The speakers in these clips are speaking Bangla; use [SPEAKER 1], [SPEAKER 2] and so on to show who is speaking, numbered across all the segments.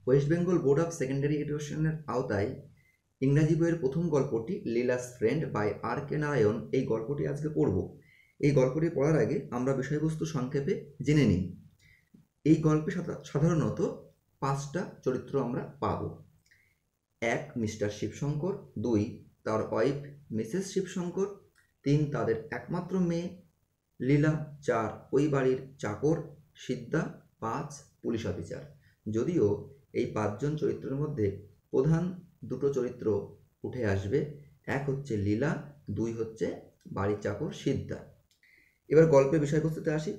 [SPEAKER 1] West Bengal Board of Secondary এডুকেশনের আওতায় ইংরাজি বইয়ের প্রথম গল্পটি Leela's friend by R K Narayan, এই গল্পটি আজকে পড়ব। এই গল্পটি পড়ার আগে আমরা বিষয়বস্তু সংক্ষেপে জেনে নিই। এই গল্পে সাধারণত 5টা চরিত্র আমরা পাব। 1 মিস্টার শিবশঙ্কর, 2 তার ওয়াইফ মিসেস শিবশঙ্কর, 3 তাদের একমাত্র মেয়ে লীলা, 4 ওই বাড়ির চাকর সিদ্ধা, 5 পুলিশ অফিসার। যদিও এই 5 জন চরিত্রের মধ্যে প্রধান দুটো চরিত্র উঠে আসবে, এক হচ্ছে লীলা, 2 হচ্ছে বাড়ির চাকর সিদ্ধা। এবার গল্পের বিষয়বস্তুতে আসি।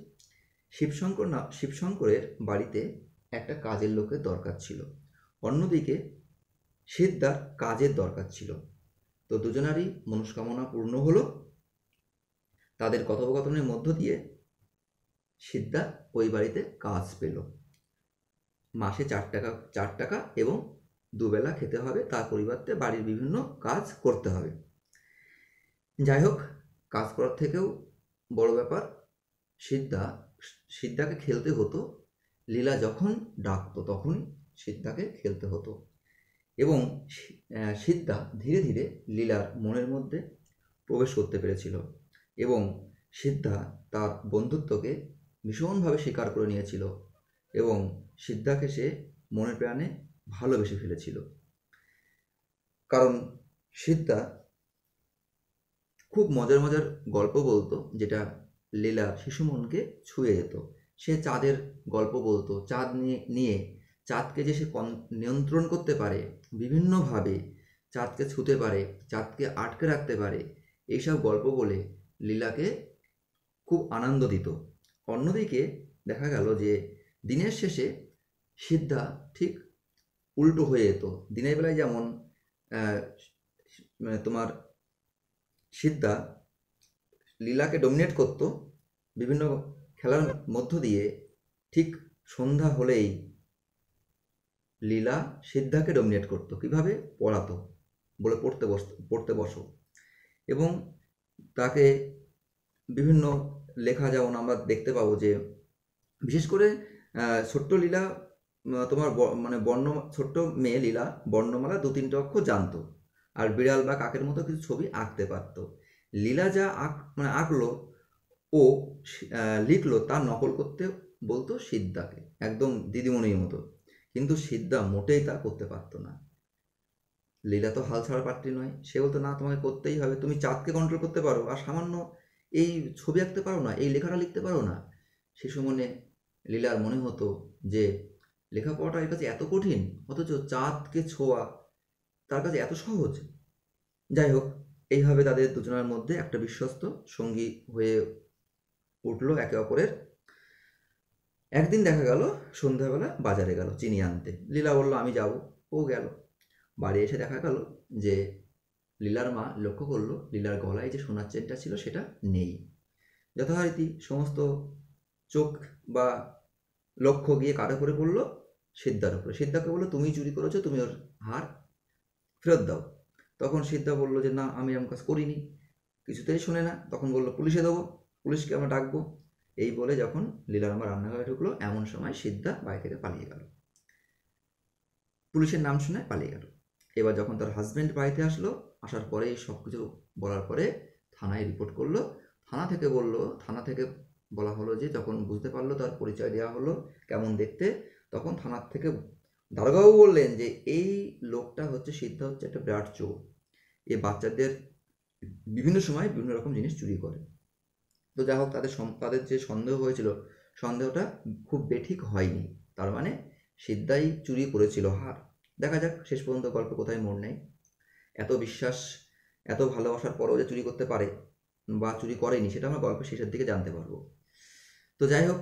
[SPEAKER 1] শিবশঙ্করের বাড়িতে একটা কাজের লোকের দরকার ছিল, অন্যদিকে সিদ্ধার কাজের দরকার ছিল। তো দুজনারই মনস্কামনা পূর্ণ হলো। তাদের কথোপকথনের মধ্য দিয়ে সিদ্ধা ওই বাড়িতে কাজ পেল। মাসে 4 টাকা এবং দুবেলা খেতে হবে, তার পরিবর্তে বাড়ির বিভিন্ন কাজ করতে হবে। যাই হোক, কাজ করার থেকেও বড় ব্যাপার, সিদ্ধাকে খেলতে হতো। লীলা যখন ডাকতো তখনই সিদ্ধাকে খেলতে হতো এবং সিদ্ধা ধীরে ধীরে লীলার মনের মধ্যে প্রবেশ করতে পেরেছিল এবং সিদ্ধা তার বন্ধুত্বকে ভীষণভাবে স্বীকার করে নিয়েছিল এবং সিদ্ধাকে সে মনের প্রাণে ভালোবেসে ফেলেছিল। কারণ সিদ্ধা খুব মজার মজার গল্প বলতো, যেটা লীলার শিশু মনকে ছুঁয়ে যেত। সে চাঁদের গল্প বলতো, চাঁদ নিয়ে চাঁদকে যে সে নিয়ন্ত্রণ করতে পারে, বিভিন্নভাবে চাঁদকে ছুঁতে পারে, চাঁদকে আটকে রাখতে পারে, এইসব গল্প বলে লীলাকে খুব আনন্দ দিত। অন্যদিকে দেখা গেল যে দিনের শেষে সিদ্ধা ঠিক উল্টো হয়ে যেত। দিনের বেলায় যেমন তোমার সিদ্ধা লীলাকে ডমিনেট করত বিভিন্ন খেলার মধ্য দিয়ে, ঠিক সন্ধ্যা হলেই লীলা সিদ্ধাকে ডমিনেট করত। কিভাবে? পড়াতো, বলে পড়তে বসো, এবং তাকে বিভিন্ন লেখা, যেমন আমরা দেখতে পাবো যে বিশেষ করে ছোট্ট লীলা তোমার ছোট্ট মেয়ে লীলা বর্ণমালা 2-3টে অক্ষর জানতো, আর বিড়াল বা কাকের মতো কিছু ছবি আঁকতে পারত। লীলা যা আঁকলো ও লিখলো, তার নকল করতে বলতো সিদ্ধাকে, একদম দিদিমণির মতো। কিন্তু সিদ্ধা মোটেই তা করতে পারতো না। লীলা তো হাল ছাড়া পাত্রী নয়, সে বলতো না, তোমাকে করতেই হবে। তুমি চাঁদকে কন্ট্রোল করতে পারো, আর সামান্য এই ছবি আঁকতে পারো না, এই লেখাটা লিখতে পারো না। শিশু মনে লীলার মনে হতো যে লেখাপড়াটা এর কাছে এত কঠিন, অথচ চাঁদকে ছোঁয়া তার কাছে এত সহজ। যাই হোক, এইভাবে তাদের দুজনের মধ্যে একটা বিশ্বস্ত সঙ্গী হয়ে উঠলো একে অপরের। একদিন দেখা গেল সন্ধ্যাবেলা বাজারে গেল চিনি আনতে। লীলা বলল আমি যাব, ও গেল। বাড়ি এসে দেখা গেল যে লীলার মা লক্ষ্য করলো লীলার গলায় যে সোনার চেনটা ছিল সেটা নেই। যথারীতি সমস্ত চোখ বা লক্ষ্য গিয়ে কার উপরে পড়লো? সিদ্ধার উপরে। সিদ্ধাকে বললো তুমি চুরি করেছো, তুমি ওর হার ফেরত দাও। তখন সিদ্ধা বললো যে না, আমি এমন কাজ করিনি। কিছুতেই শুনে না, তখন বললো পুলিশে দেবো, পুলিশকে আমরা ডাকবো। এই বলে যখন লীলার মা রান্নাঘরে ঢুকলো, এমন সময় সিদ্ধা বাড়ি থেকে পালিয়ে গেল, পুলিশের নাম শুনে পালিয়ে গেল। এবার যখন তার হাজব্যান্ড বাড়িতে আসলো, আসার পরে সব কিছু বলার পরে থানায় রিপোর্ট করলো। থানা থেকে বলা হলো যে যখন বুঝতে পারলো, তার পরিচয় দেওয়া হলো কেমন দেখতে, তখন থানার থেকে দারোগাবাবু বললেন যে এই লোকটা হচ্ছে সিদ্ধা, হচ্ছে একটা বিরাট চোর। এ বাচ্চাদের বিভিন্ন সময় বিভিন্ন রকম জিনিস চুরি করে। তো যাই হোক, তাদের যে সন্দেহ হয়েছিল, সন্দেহটা খুব বেঠিক হয়নি। তার মানে সিদ্ধাই চুরি করেছিল হার। দেখা যাক শেষ পর্যন্ত গল্প কোথায় মোড় নেয়। এত বিশ্বাস, এত ভালোবাসার পরও যে চুরি করতে পারে বা চুরি করেনি, সেটা আমরা গল্পের শেষের দিকে জানতে পারবো। তো যাই হোক,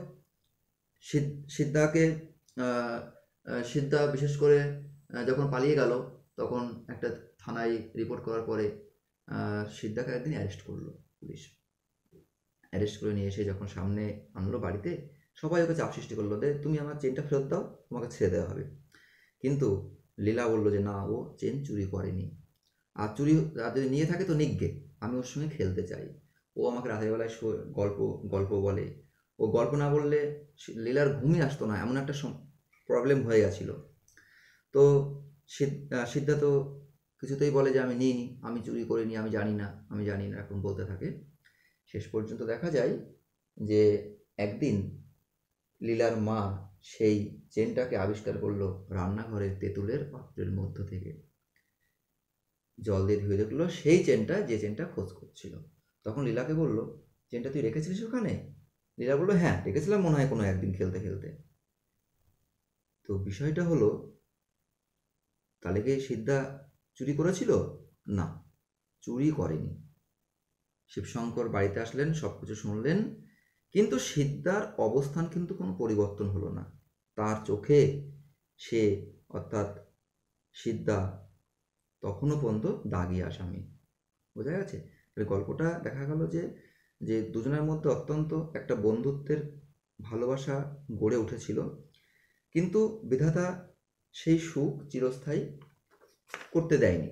[SPEAKER 1] সিদ্ধা বিশেষ করে যখন পালিয়ে গেল, তখন একটা থানায় রিপোর্ট করার পরে সিদ্ধাকে একদিন অ্যারেস্ট করলো পুলিশ। অ্যারেস্ট করে নিয়ে এসে যখন সামনে আনলো বাড়িতে, সবাই ওকে চাপ সৃষ্টি করলো, যে তুমি আমার চেনটা ফেরত দাও, তোমাকে ছেড়ে দেওয়া হবে। কিন্তু লীলা বললো যে না, ও চেন চুরি করেনি, আর যদি নিয়ে থাকে তো নিগ্গে, আমি ওর সঙ্গে খেলতে চাই। ও আমাকে রাতের বেলায় গল্প বলে। ও গল্প না বললে লীলার ঘুমই আসতো না, এমন একটা প্রবলেম হয়ে গেছিলো। তো সিদ্ধা তো কিছুতেই বলে যে আমি নিইনি, আমি চুরি করিনি, আমি জানি না, আমি জানি না, এখন বলতে থাকে। শেষ পর্যন্ত দেখা যায় যে একদিন লীলার মা সেই চেনটাকে আবিষ্কার করলো রান্নাঘরের তেঁতুলের পাত্রের মধ্য থেকে। জল দিয়ে ধুয়ে দেখলো সেই চেনটা, যে চেনটা খোঁজ করছিল। তখন লীলাকে বলল, চেনটা তুই রেখেছিলিস ওখানে? লীলা বললো, হ্যাঁ রেখেছিলাম মনে হয় কোনো একদিন খেলতে খেলতে। তো বিষয়টা হলো, তাহলে কি সিদ্ধা চুরি করেছিল? না, চুরি করেনি। শিবশঙ্কর বাড়িতে আসলেন, সব কিছু শুনলেন, কিন্তু সিদ্ধার অবস্থান কিন্তু কোনো পরিবর্তন হলো না। তার চোখে সে, অর্থাৎ সিদ্ধা, তখনও পর্যন্ত দাগি আসামি। বোঝা গেছে? গল্পটা দেখা গেল যে যে দুজনের মধ্যে অত্যন্ত একটা বন্ধুত্বের ভালোবাসা গড়ে উঠেছিল, কিন্তু বিধাতা সেই সুখ চিরস্থায়ী করতে দেয়নি।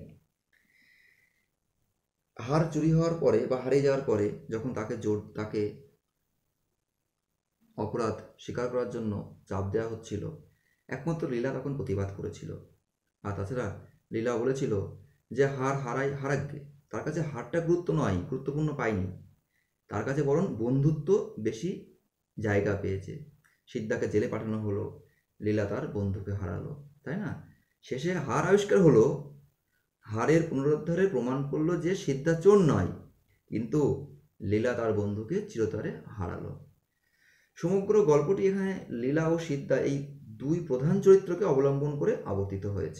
[SPEAKER 1] হার চুরি হওয়ার পরে বা হারিয়ে যাওয়ার পরে যখন তাকে অপরাধ স্বীকার করার জন্য চাপ দেওয়া হচ্ছিল, একমাত্র লীলা তখন প্রতিবাদ করেছিল। আর তাছাড়া লীলা বলেছিল যে হারাকগে, তার কাছে হারটা গুরুত্বপূর্ণ পায়নি, তার কাছে বরং বন্ধুত্ব বেশি জায়গা পেয়েছে। সিদ্ধাকে জেলে পাঠানো হলো, লীলা তার বন্ধুকে হারালো, তাই না? শেষে হার আবিষ্কার হলো, হারের পুনরুদ্ধারে প্রমাণ করলো যে সিদ্ধা চোর নয়, কিন্তু লীলা তার বন্ধুকে চিরতরে হারালো। সমগ্র গল্পটি এখানে লীলা ও সিদ্ধা এই দুই প্রধান চরিত্রকে অবলম্বন করে আবর্তিত হয়েছে।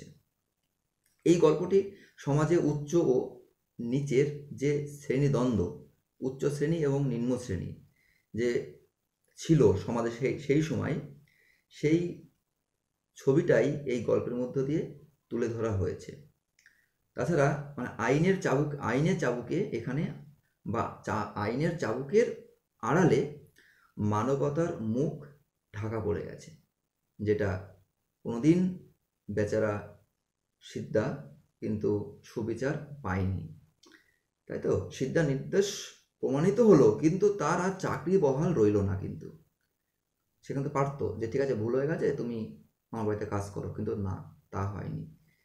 [SPEAKER 1] এই গল্পটি সমাজে উচ্চ ও নিচের যে শ্রেণীদ্বন্দ্ব, উচ্চ শ্রেণী এবং নিম্ন শ্রেণী যে ছিল সমাজে সেই সময়, সেই ছবিটাই এই গল্পের মধ্য দিয়ে তুলে ধরা হয়েছে। তাছাড়া মানে আইনের চাবুকে এখানে, বা আইনের চাবুকের আড়ালে মানবতার মুখ ঢাকা পড়ে গেছে, যেটা কোনোদিন বেচারা সিদ্ধা কিন্তু সুবিচার পায়নি। তাই তো? সিদ্ধা নির্দোষ প্রমাণিত হলো, কিন্তু তার আর চাকরি বহাল রইল না। কিন্তু সে কিন্তু পারতো যে ঠিক আছে ভুল হয়ে গেছে, তুমি আমার বাড়িতে কাজ করো, কিন্তু না, তা হয়নি।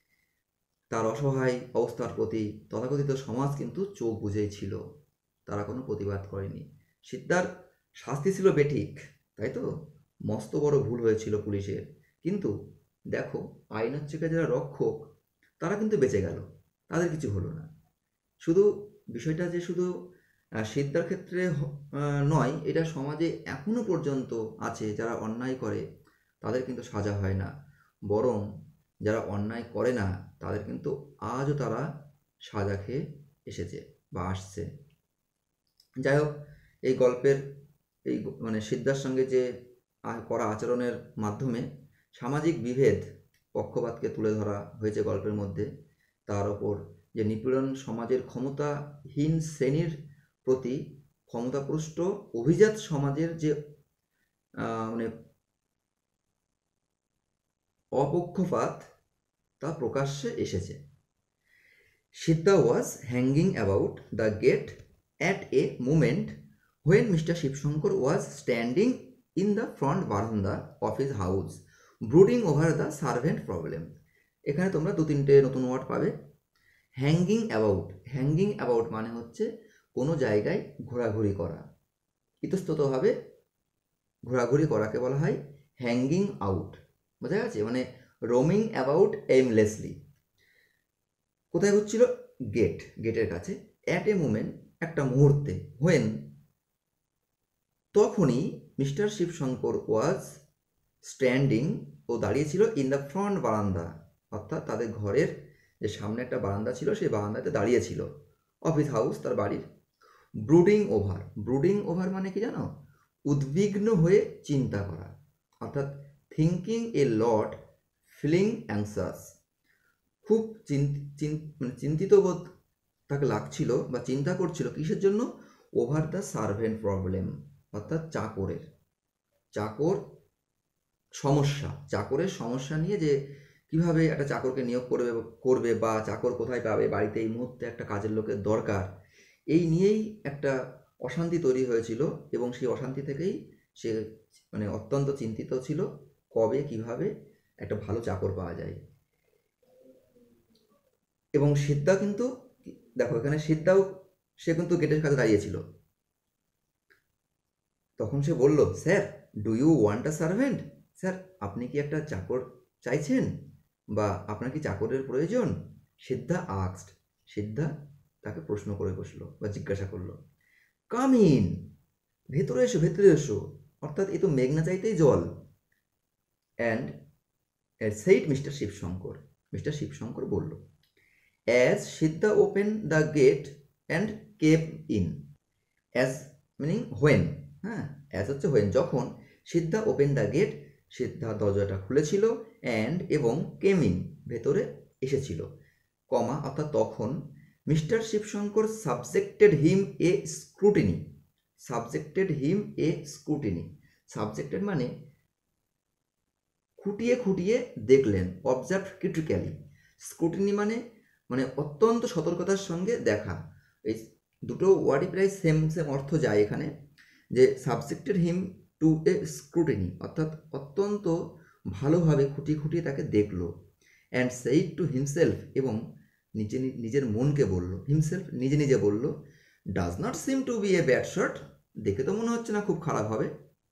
[SPEAKER 1] তার অসহায় অবস্থার প্রতি তথাকথিত সমাজ কিন্তু চোখ বুজেই ছিল, তারা কোনো প্রতিবাদ করেনি। সিদ্ধার শাস্তি ছিল বেঠিক, তাই তো? মস্ত বড় ভুল হয়েছিল পুলিশের, কিন্তু দেখো আইনের চোখে যারা রক্ষক, তারা কিন্তু বেঁচে গেল, তাদের কিছু হলো না। শুধু বিষয়টা যে শুধু সিদ্ধার ক্ষেত্রে নয়, এটা সমাজে এখনো পর্যন্ত আছে, যারা অন্যায় করে তাদের কিন্তু সাজা হয় না, বরং যারা অন্যায় করে না তাদের কিন্তু আজও তারা সাজা খেয়ে এসেছে বা আসছে। যাই হোক, এই গল্পের এই মানে সিদ্ধার সঙ্গে যে করা আচরণের মাধ্যমে সামাজিক বিভেদ, পক্ষপাতকে তুলে ধরা হয়েছে গল্পের মধ্যে। তার ওপর যে নিপীড়ন সমাজের ক্ষমতাহীন শ্রেণীর প্রতি ক্ষমতাপুষ্ট অভিজাত সমাজের যে মানে অপক্ষপাত, তা প্রকাশ্যে এসেছে। Siddha was hanging about the gate at a moment when Mr. Shivshankar was standing in the front veranda of his house brooding over the servant problem. এখানে তোমরা দু তিনটে নতুন ওয়ার্ড পাবে। হ্যাঙ্গিং অ্যাবাউট মানে হচ্ছে কোনো জায়গায় ঘোরাঘুরি করা, ইতস্ততভাবে ঘোরাঘুরি করাকে বলা হয় হ্যাঙ্গিং আউট। বোঝা গেছে? মানে রোমিং অ্যাবাউট এইমলেসলি। কোথায় হচ্ছিল? গেটের কাছে। অ্যাট এ মোমেন্ট, একটা মুহূর্তে। হোয়েন, তখনই মিস্টার শিবশঙ্কর ওয়াজ স্ট্যান্ডিং, ও দাঁড়িয়েছিল, ইন দ্য ফ্রন্ট বারান্দা, অর্থাৎ তাদের ঘরের যে সামনে একটা বারান্দা ছিল, সেই বারান্দাতে দাঁড়িয়েছিল, অফ হিজ হাউস, তার বাড়ির। ব্রুডিং ওভার মানে কি জানো? উদ্বিগ্ন হয়ে চিন্তা করা, অর্থাৎ thinking a lot, feeling anxious, খুব চিন্তিত বোধ তাকে লাগছিল বা চিন্তা করছিল, কিসের জন্য? ওভার দ্য সার্ভেন্ট প্রবলেম, অর্থাৎ চাকরের সমস্যা নিয়ে, যে কিভাবে একটা চাকরকে নিয়োগ করবে বা চাকর কোথায় পাবে, বাড়িতে এই মুহূর্তে একটা কাজের লোকের দরকার, এই নিয়েই একটা অশান্তি তৈরি হয়েছিল। এবং সেই অশান্তি থেকেই সে মানে অত্যন্ত চিন্তিত ছিল, কবে কিভাবে একটা ভালো চাকর পাওয়া যায়। এবং সিদ্ধা কিন্তু, দেখো এখানে সিদ্ধাও সে কিন্তু গেটের কাছে দাঁড়িয়েছিল। তখন সে বলল, sir do you want a servant? Sir আপনি কি একটা চাকর চাইছেন, বা আপনার কি চাকরের প্রয়োজন? সিদ্ধা আস্কড, সিদ্ধা তাকে প্রশ্ন করে বসলো বা জিজ্ঞাসা করলো, কাম ইন, ভেতরে এসো ভেতরে এসো, অর্থাৎ এ তো মেঘনা চাইতেই জল। And said mister Shivshankar, mister Shivshankar বলল, as Siddha open the gate and kept in, as meaning when, হ্যাঁ, অ্যাজ হচ্ছে হোয়েন, যখন Siddha open the gate, Siddha দরজাটা খুলেছিল, অ্যান্ড এবং কেম ইন, ভেতরে এসেছিল, কমা অর্থাৎ তখন mister Shivshankar subjected him a scrutiny, subjected him a scrutiny, subjected মানে খুঁটিয়ে খুঁটিয়ে দেখলেন, অবজার্ভ ক্রিটিক্যালি, স্ক্রুটিনি মানে মানে অত্যন্ত সতর্কতার সঙ্গে দেখা। এই দুটো ওয়ার্ডই প্রায় সেম সেম অর্থ যায় এখানে, যে subjected him to a scrutiny অর্থাৎ অত্যন্ত ভালোভাবে খুঁটিয়ে খুঁটিয়ে তাকে দেখলো। অ্যান্ড সেইড টু হিমসেলফ, এবং নিজের মনকে বলল, হিমসেলফ নিজে নিজে বলল, does not seem to be a bad shot, দেখে তো মনে হচ্ছে না খুব খারাপ হবে।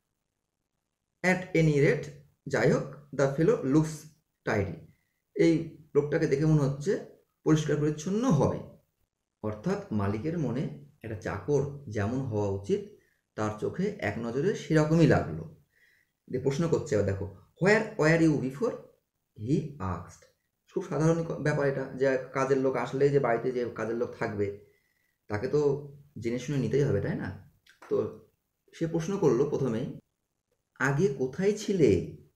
[SPEAKER 1] অ্যাট এনি রেট, যাই হোক, দ্য ফেলো লুকস টাইডি, এই লোকটাকে দেখে মনে হচ্ছে পরিষ্কার পরিচ্ছন্ন হবে। অর্থাৎ মালিকের মনে একটা চাকর যেমন হওয়া উচিত তার চোখে এক নজরে সেরকমই লাগলো। দিয়ে প্রশ্ন করছে, এবার দেখো, where were you before, he asked, খুব সাধারণ ব্যাপার এটা, যে কাজের লোক আসলে যে বাড়িতে যে কাজের লোক থাকবে তাকে তো জেনে শুনে নিতেই হবে, তাই না? তো সে প্রশ্ন করলো প্রথমেই, আগে কোথায় ছিলে?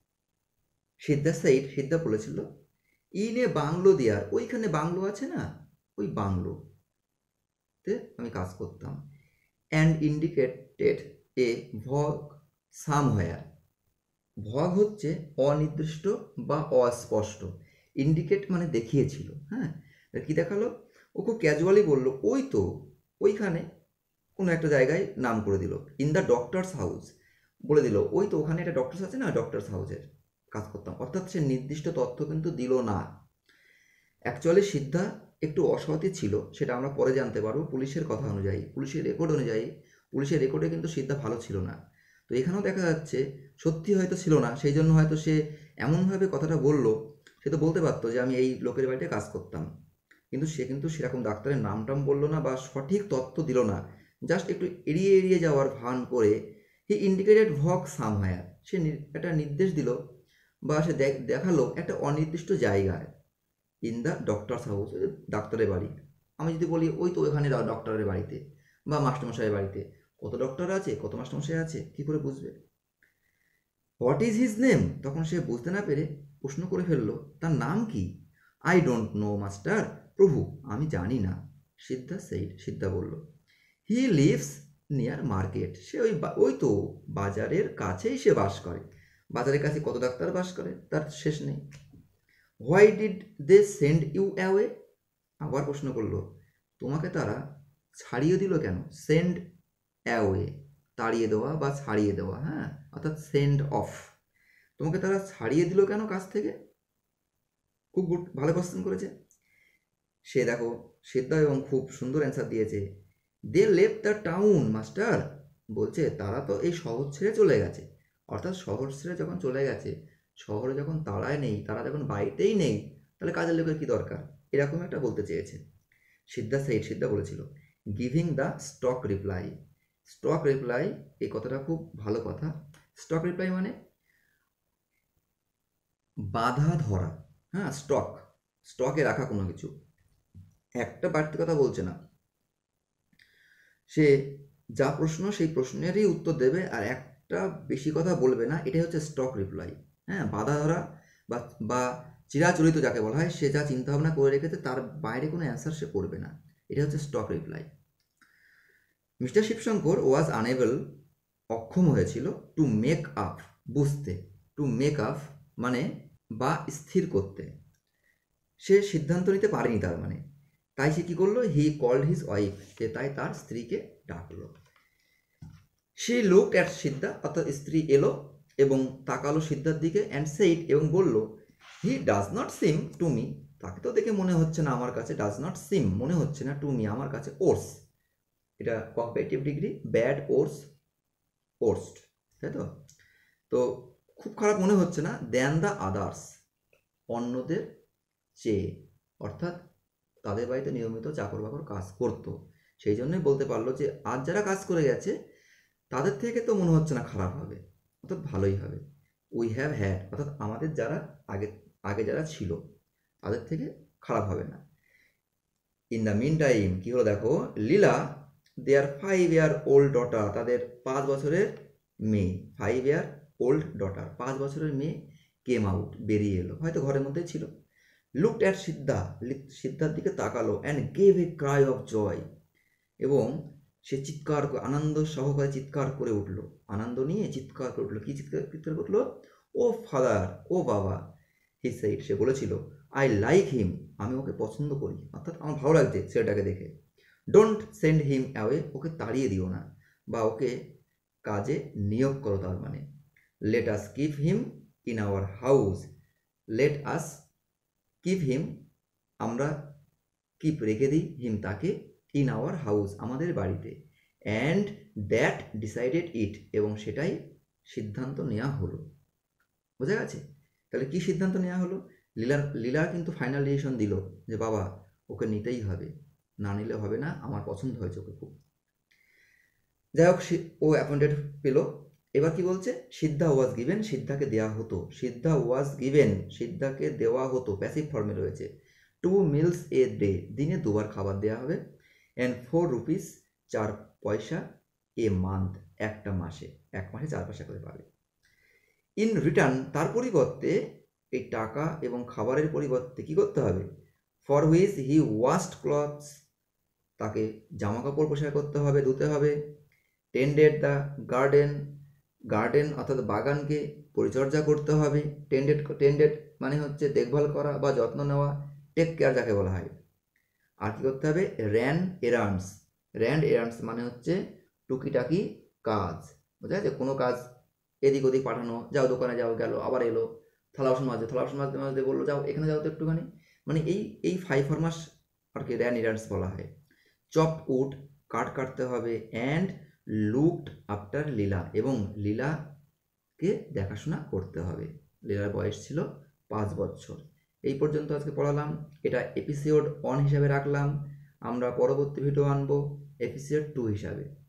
[SPEAKER 1] সিদ্ধা সাইড, সিদ্ধা বলেছিল, ইন এ বাংলো দেয়ার, ওইখানে বাংলো আছে না, ওই বাংলোতে আমি কাজ করতাম। অ্যান্ড ইন্ডিকেটেড এ ভগ সামহোয়ার, ভগ হচ্ছে অনির্দিষ্ট বা অস্পষ্ট, ইন্ডিকেট মানে দেখিয়েছিল, হ্যাঁ, কি দেখালো? ও খুব ক্যাজুয়ালি বলল, ওই তো ওইখানে কোনো একটা জায়গায় নাম করে দিল, ইন দ্য ডক্টরস হাউস, বলে দিল ওই তো ওখানে একটা ডক্টরস আছে না, ডক্টরস হাউসের কাজ করতাম, অর্থাৎ সে নির্দিষ্ট তথ্য কিন্তু দিল না। অ্যাকচুয়ালি সিদ্ধা একটু অসৎই ছিল, সেটা আমরা পরে জানতে পারবো পুলিশের কথা অনুযায়ী, পুলিশের রেকর্ড অনুযায়ী, পুলিশের রেকর্ডে কিন্তু সিদ্ধা ভালো ছিল না। তো এখানেও দেখা যাচ্ছে সত্যি হয়তো ছিল না, সেই জন্য হয়তো সে এমনভাবে কথাটা বলল, সে তো বলতে পারতো যে আমি এই লোকের বাড়িতে কাজ করতাম, কিন্তু সে কিন্তু সেরকম ডাক্তারের নাম টাম বললো না বা সঠিক তথ্য দিল না, জাস্ট একটু এড়িয়ে এড়িয়ে যাওয়ার ভান করে হি ইন্ডিকেটেড ভক সামহায়ার, সে একটা নির্দেশ দিল বা সে দেখালো একটা অনির্দিষ্ট জায়গায়, ইন দ্য ডক্টরস হাউস, ডাক্তারের বাড়ি। আমি যদি বলি ওই তো ওখানে ডক্টরের বাড়িতে বা মাস্টারমশাইয়ের বাড়িতে, কত ডক্টর আছে কত মাস্টারমশাই আছে কী করে বুঝবে? হোয়াট ইজ হিজ নেম, তখন সে বুঝতে না পেরে প্রশ্ন করে ফেললো, তার নাম কি? আই ডোন্ট নো মাস্টার, প্রভু আমি জানি না, সিদ্ধা সেইড, সিদ্ধা বলল। হি লিভস নিয়ার মার্কেট, সে ওই তো বাজারের কাছেই সে বাস করে, বাজারের কাছে কত ডাক্তার বাস করে তার শেষ নেই। Why did they send you away, আবার প্রশ্ন করলো, তোমাকে তারা ছাড়িয়ে দিল কেন? সেন্ড অ্যাওয়ে, তাড়িয়ে দেওয়া বা ছাড়িয়ে দেওয়া, হ্যাঁ, অর্থাৎ সেন্ড অফ, তোমাকে তারা ছাড়িয়ে দিল কেন কাজ থেকে? খুব গুড, ভালো কোশ্চেন করেছে সে, দেখো সিদ্ধা এবং খুব সুন্দর অ্যান্সার দিয়েছে। They left the town master, বলছে তারা তো এই শহর ছেড়ে চলে গেছে, অর্থাৎ শহর ছেড়ে যখন চলে গেছে, শহরে যখন তারাই নেই, তারা যখন বাড়িতেই নেই, তাহলে কাজের লোকের কী দরকার, এরকম একটা বলতে চেয়েছে। সিদ্ধা সিদ্ধা বলেছিল, giving the stock reply, stock reply এই কথাটা খুব ভালো কথা। স্টক রিপ্লাই মানে বাধা ধরা, হ্যাঁ, স্টক, স্টকে রাখা কোনো কিছু, একটা বাড়তি কথা বলছে না, সে যা প্রশ্ন সেই প্রশ্নেরই উত্তর দেবে আর একটা বেশি কথা বলবে না, এটাই হচ্ছে স্টক রিপ্লাই। হ্যাঁ, বাধা ধরা বা চিরাচরিত যাকে বলা হয়, সে যা চিন্তাভাবনা করে রেখেছে তার বাইরে কোনো অ্যান্সার সে করবে না, এটা হচ্ছে stock reply. Mister Shivshankar was unable, অক্ষম হয়েছিল, টু মেক আপ, বুঝতে, টু মেক আপ মানে বা স্থির করতে, সে সিদ্ধান্ত নিতে পারেনি তার মানে, তাই সে কী করলো, হি কল্ড হিজ ওয়াইফ, সে তাই তার স্ত্রীকে ডাকলো। সে লুকড অ্যাট সিদ্ধা, অর্থাৎ স্ত্রী এলো এবং তাকালো সিদ্ধার দিকে, অ্যান্ড সেইড এবং বলল, he does not seem to me, তাকে তো দেখে মনে হচ্ছে না আমার কাছে, ডাজ নট সিম মনে হচ্ছে না, টু মি আমার কাছে, ওর্স, এটা comparative degree, bad worse worst, তাই তো? তো খুব খারাপ মনে হচ্ছে না, দ্যান দ্য আদার্স, অন্যদের চেয়ে, অর্থাৎ তাদের বাড়িতে নিয়মিত চাকর বাকর কাজ করতো, সেই জন্যই বলতে পারলো যে আজ যারা কাজ করে গেছে তাদের থেকে তো মনে হচ্ছে না খারাপ হবে, অর্থাৎ ভালোই হবে। উই হ্যাভ হ্যাড, অর্থাৎ আমাদের যারা আগে আগে যারা ছিল তাদের থেকে খারাপ হবে না। ইন দ্য মিন টাইম কী হলো দেখো, Leela their 5 year old daughter, তাদের 5 বছরের মেয়ে, 5 year old ডটার, 5 বছরের মেয়ে কেম আউট, বেরিয়ে এলো, হয়তো ঘরের মধ্যেই ছিল। লুকড অ্যাট সিদ্ধা, সিদ্ধার দিকে তাকালো, and gave a cry of joy, এবং সে চিৎকার, আনন্দ সহকারে চিৎকার করে উঠল, আনন্দ নিয়ে চিৎকার করে উঠলো। কি চিৎকার করলো? ও ফাদার, ও বাবা, হি সেইড, সে বলেছিল, আই লাইক হিম, আমি ওকে পছন্দ করি, অর্থাৎ আমার ভালো লাগছে ছেলেটাকে দেখে। ডোন্ট সেন্ড হিম অ্যাওয়ে, ওকে তাড়িয়ে দিও না, বা ওকে কাজে নিয়োগ করো, তার মানে। Let us keep him in our house, let us keep him, আমরা কিপ রেখে দিই, হিম তাকে, ইন আওয়ার হাউস আমাদের বাড়িতে, অ্যান্ড দ্যাট ডিসাইডেড ইট, এবং সেটাই সিদ্ধান্ত নেওয়া হলো। বোঝা গেছে? তাহলে কি সিদ্ধান্ত নেওয়া হলো? লীলা কিন্তু ফাইনাল ডিসিশন দিল যে বাবা ওকে নিতেই হবে, না নিলে হবে না, আমার পছন্দ হয়েছে ওকে খুব। যাই হোক, ও অ্যাপয়েন্টেড পেল। এবার কি বলছে? সিদ্ধা ওয়াজ গিভেন, সিদ্ধাকে দেওয়া হতো, সিদ্ধা ওয়াজ গিভেন, সিদ্ধাকে দেওয়া হতো, প্যাসিভ ফর্মে রয়েছে। 2 meals a day, দিনে 2 বার খাবার দেওয়া হবে। অ্যান্ড 4 rupees, 4 পয়সা, এ মান্থ, একটা মাসে, এক মাসে 4 পয়সা করে পাবে। ইন রিটার্ন, তার পরিবর্তে, এই টাকা এবং খাবারের পরিবর্তে কি করতে হবে? For which he washed clothes, তাকে জামা কাপড় পরিষ্কার করতে হবে, ধুতে হবে। টেন্ডেড দ্য গার্ডেন, গার্ডেন অর্থাৎ বাগানকে পরিচর্যা করতে হবে। টেন্ডেড মানে হচ্ছে দেখভাল করা বা যত্ন নেওয়া, টেক কেয়ার যাকে বলা হয়। আর কী করতে হবে? র্যান এরান্ডস, র্যান এরান্ডস মানে হচ্ছে টুকিটাকি কাজ, বোঝা যাচ্ছে? কোনো কাজ এদিক ওদিক পাঠানো, যাও দোকানে যাও, গেল, আবার এলো, থালা বাসন মাজতে, থালা বাসন মাজতে মাজতে বললো যাও এখানে যাও তো একটুখানি, মানে এই 5 ফরমাস আর কি র্যান এরান্ডস বলা হয়। চপ উড, কাটতে হবে। অ্যান্ড লুকড আফটার লীলা, এবং লীলাকে দেখাশোনা করতে হবে। লীলার বয়স ছিল 5 বছর। এই পর্যন্ত আজকে পড়ালাম, এটা এপিসোড 1 হিসাবে রাখলাম, আমরা পরবর্তী ভিডিও আনবো এপিসোড 2 হিসাবে।